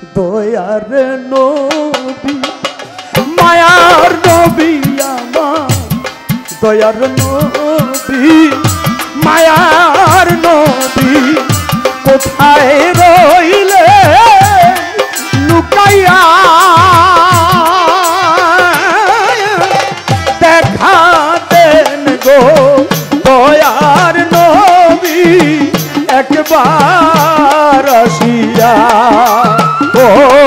দয়ার নবী মায়ার নবী আমার দয়ার নবী মায়ার নবী কোথায় রইলে লুকাইয়া দেখা দেন গো দয়ার নবী একবার আসিয়া ও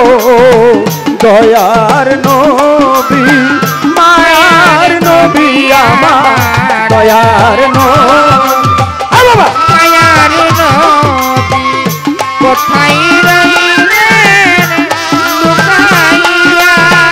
দয়ার নবী মায়ার নবী আমার দয়ার নবী বাবা মায়ার নবী কোথায় রইলেন লুকাইয়া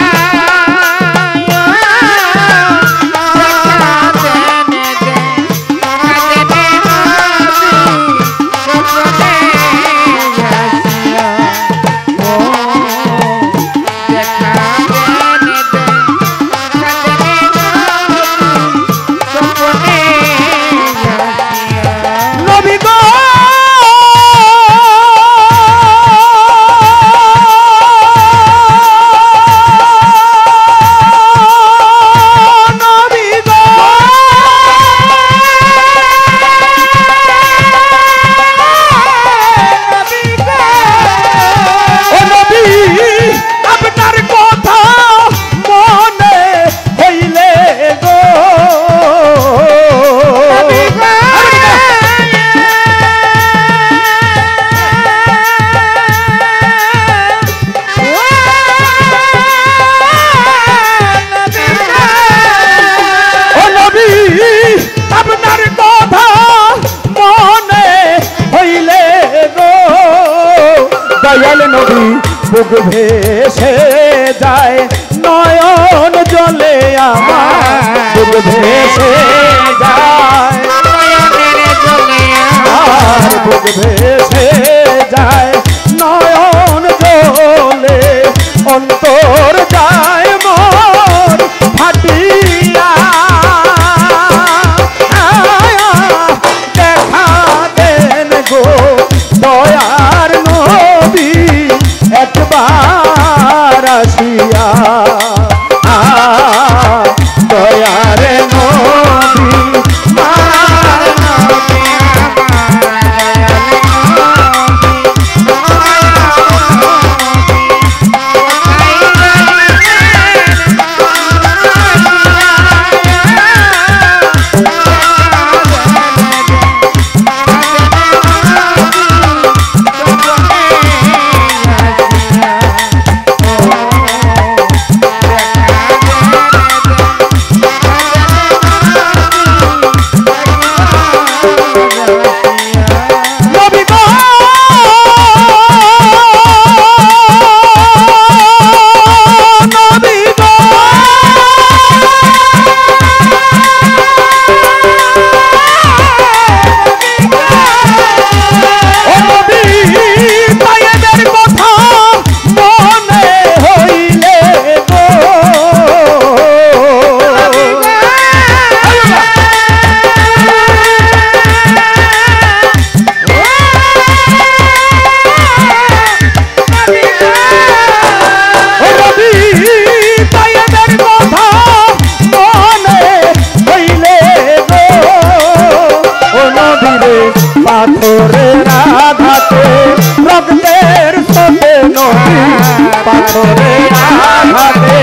দয়াল নবী বুক ভেসে যায় নয়ন জলে আমার বুক ভেসে যায় আর বুক ভেসে যায় নয়ন জলে অন্তর যায় মোর ফাটিয়া দেখা দেন গো দয়ার নবী একবার আসিয়া দয়ার নবী পাথরের আঘাতে রক্তের স্রোতে নদী পাথরের আঘাতে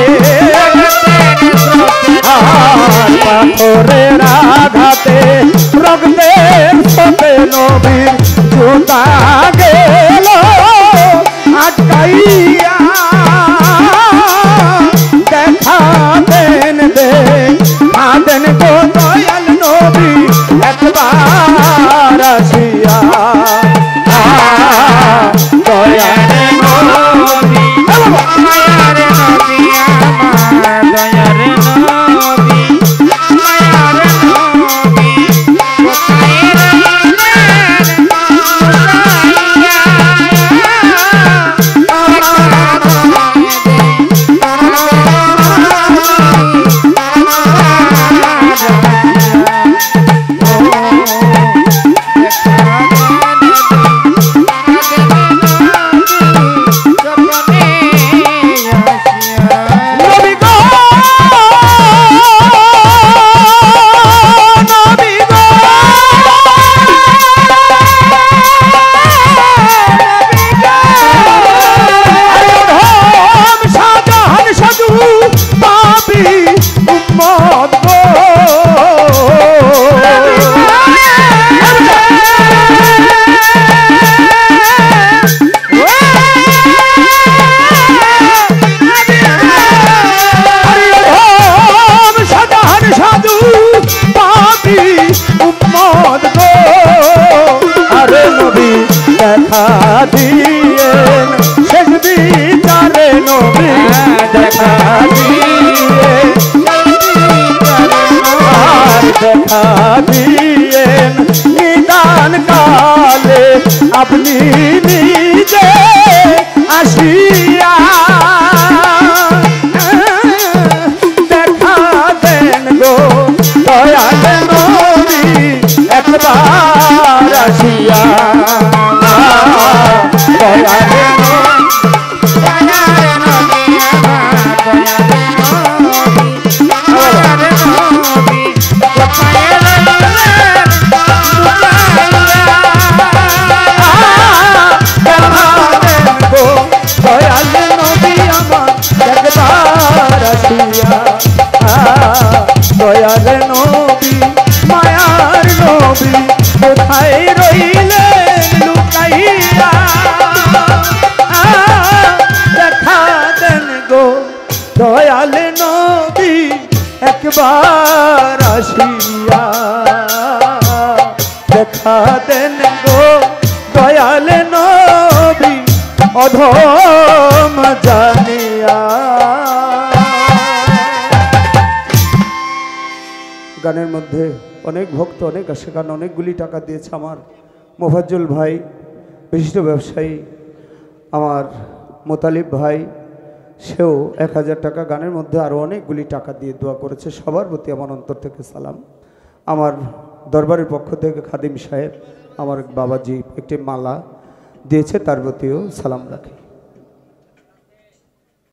পাথরের আঘাতে রক্তের স্রোতে নবীর জুতা গেল আটকাইয়া দেখা দেন দেন গো দয়াল নবী একবার আসিয়া দয়াল নবী মায়ার নবী আমার দয়ার নবী মায়ার নবী কোথায় রইলেন লুকাইয়া নবী দেখা দিয়ে আর দেখা দিয়ে নিদান কালে আপনি নিজে আসিয়া দেখা দেন গো দয়াল নবী একবার আসিয়া দয়াল দয়াল নবী মায়ার নবী কোথায় রইলেন লুকাইয়া দেখা দেন গো দয়াল নবী একবার আসিয়া দেখা দেন গো দয়াল নবী অধম জানিয়া। গানের মধ্যে অনেক ভক্ত অনেক আশেকান অনেকগুলি টাকা দিয়েছে। আমার মোফাজ্জল ভাই বিশিষ্ট ব্যবসায়ী, আমার মোতালিব ভাই, সেও 1000 টাকা, গানের মধ্যে আরও অনেকগুলি টাকা দিয়ে দোয়া করেছে। সবার প্রতি আমার অন্তর থেকে সালাম। আমার দরবারের পক্ষ থেকে খাদিম সাহেব আমার বাবাজি একটি মালা দিয়েছে, তার প্রতিও সালাম রাখি।